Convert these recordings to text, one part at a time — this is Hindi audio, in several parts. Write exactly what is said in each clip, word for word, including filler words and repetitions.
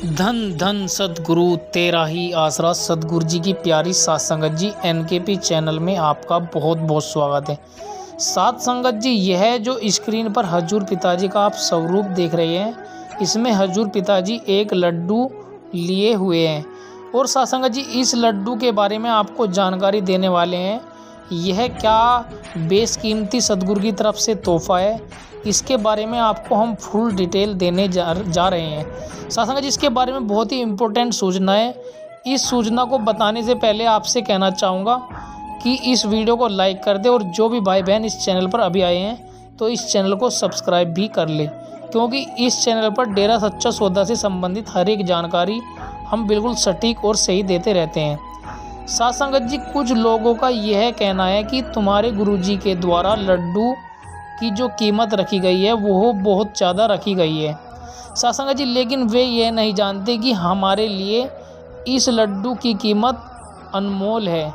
धन धन सद्गुरु तेरा ही आसरा। सद्गुरु जी की प्यारी साथ संगत जी, एन के पी चैनल में आपका बहुत बहुत स्वागत है। साथ संगत जी, यह जो स्क्रीन पर हजूर पिताजी का आप स्वरूप देख रहे हैं, इसमें हजूर पिताजी एक लड्डू लिए हुए हैं। और साथ संगत जी, इस लड्डू के बारे में आपको जानकारी देने वाले हैं। यह क्या बेशकीमती सद्गुरु की तरफ से तोहफा है, इसके बारे में आपको हम फुल डिटेल देने जा जा रहे हैं। साथ संगत जी, इसके बारे में बहुत ही इम्पोर्टेंट सूचना है। इस सूचना को बताने से पहले आपसे कहना चाहूँगा कि इस वीडियो को लाइक कर दे, और जो भी भाई बहन इस चैनल पर अभी आए हैं तो इस चैनल को सब्सक्राइब भी कर ले, क्योंकि इस चैनल पर डेरा सच्चा सौदा से संबंधित हर एक जानकारी हम बिल्कुल सटीक और सही देते रहते हैं। साथ संगत जी, कुछ लोगों का यह कहना है कि तुम्हारे गुरुजी के द्वारा लड्डू की जो कीमत रखी गई है वो बहुत ज़्यादा रखी गई है। साथ संगत जी, लेकिन वे यह नहीं जानते कि हमारे लिए इस लड्डू की कीमत अनमोल है।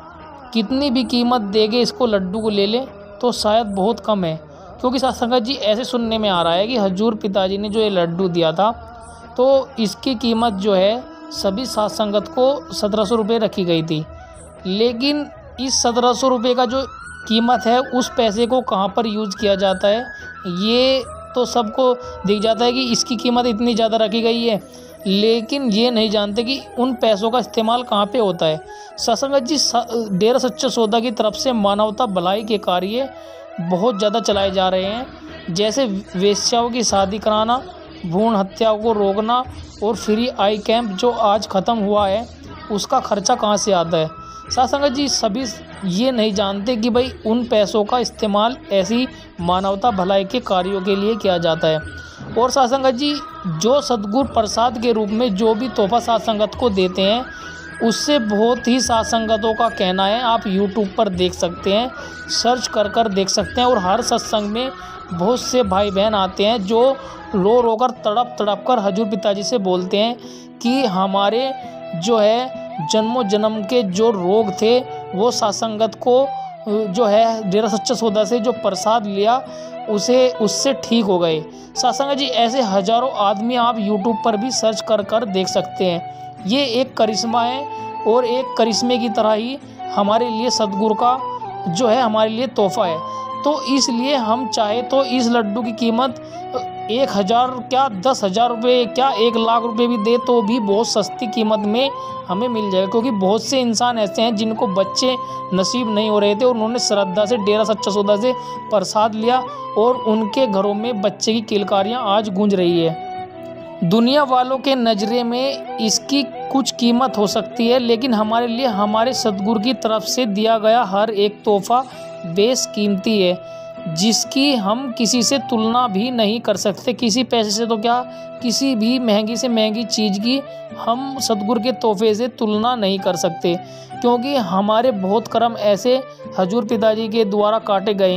कितनी भी कीमत देगे इसको लड्डू को ले ले तो शायद बहुत कम है, क्योंकि साथ संगत जी, ऐसे सुनने में आ रहा है कि हजूर पिताजी ने जो ये लड्डू दिया था तो इसकी कीमत जो है सभी साथ संगत को सत्रह सौ रुपये रखी गई थी। लेकिन इस सत्रह सौ रुपये का जो कीमत है, उस पैसे को कहाँ पर यूज़ किया जाता है ये तो सबको दिख जाता है कि इसकी कीमत इतनी ज़्यादा रखी गई है, लेकिन ये नहीं जानते कि उन पैसों का इस्तेमाल कहाँ पे होता है। सत्संगत जी, डेरा सच्चा सौदा की तरफ से मानवता भलाई के कार्य बहुत ज़्यादा चलाए जा रहे हैं, जैसे वेश्याओं की शादी कराना, भ्रूण हत्या को रोकना, और फ्री आई कैंप जो आज ख़त्म हुआ है उसका खर्चा कहाँ से आता है। साथ संगत जी, सभी ये नहीं जानते कि भाई उन पैसों का इस्तेमाल ऐसी मानवता भलाई के कार्यों के लिए किया जाता है। और साथ संगत जी, जो सद्गुरु प्रसाद के रूप में जो भी तोहफा साथ संगत को देते हैं, उससे बहुत ही साथ संगतों का कहना है, आप यूट्यूब पर देख सकते हैं, सर्च कर कर देख सकते हैं। और हर सत्संग में बहुत से भाई बहन आते हैं जो रो रो कर तड़प तड़प कर हजूर पिताजी से बोलते हैं कि हमारे जो है जन्मों जन्म के जो रोग थे वो साथ संगत को जो है डेरा सच्चा सौदा से जो प्रसाद लिया उसे उससे ठीक हो गए। साथ संगत जी, ऐसे हजारों आदमी आप यूट्यूब पर भी सर्च कर कर देख सकते हैं। ये एक करिश्मा है, और एक करिश्मे की तरह ही हमारे लिए सद्गुरु का जो है हमारे लिए तोहफा है। तो इसलिए हम चाहे तो इस लड्डू की कीमत एक हज़ार क्या दस हज़ार रुपये क्या एक लाख रुपए भी दे तो भी बहुत सस्ती कीमत में हमें मिल जाएगा, क्योंकि बहुत से इंसान ऐसे हैं जिनको बच्चे नसीब नहीं हो रहे थे और उन्होंने श्रद्धा से डेरा सच्चा सौदा से प्रसाद लिया, और उनके घरों में बच्चे की किलकारियाँ आज गूंज रही है। दुनिया वालों के नज़रे में इसकी कुछ कीमत हो सकती है, लेकिन हमारे लिए हमारे सद्गुरु की तरफ से दिया गया हर एक तोहफा बेशकीमती है, जिसकी हम किसी से तुलना भी नहीं कर सकते। किसी पैसे से तो क्या, किसी भी महंगी से महंगी चीज़ की हम सद्गुरु के तोहफे से तुलना नहीं कर सकते, क्योंकि हमारे बहुत कर्म ऐसे हजूर पिताजी के द्वारा काटे गए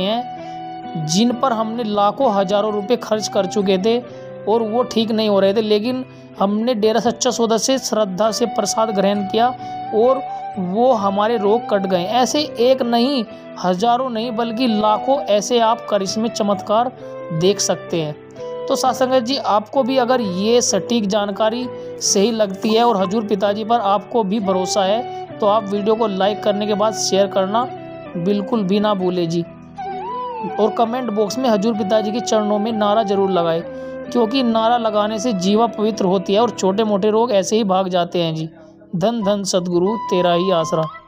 हैं जिन पर हमने लाखों हजारों रुपए खर्च कर चुके थे और वो ठीक नहीं हो रहे थे, लेकिन हमने डेरा सच्चा सौदा से श्रद्धा से प्रसाद ग्रहण किया और वो हमारे रोग कट गए। ऐसे एक नहीं, हजारों नहीं, बल्कि लाखों ऐसे आप करिश्मे चमत्कार देख सकते हैं। तो साथ संगत जी, आपको भी अगर ये सटीक जानकारी सही लगती है और हजूर पिताजी पर आपको भी भरोसा है तो आप वीडियो को लाइक करने के बाद शेयर करना बिल्कुल भी ना भूलें जी। और कमेंट बॉक्स में हजूर पिताजी के चरणों में नारा जरूर लगाए, क्योंकि नारा लगाने से जीवा पवित्र होती है और छोटे मोटे रोग ऐसे ही भाग जाते हैं जी। धन धन सद्गुरु तेरा ही आसरा।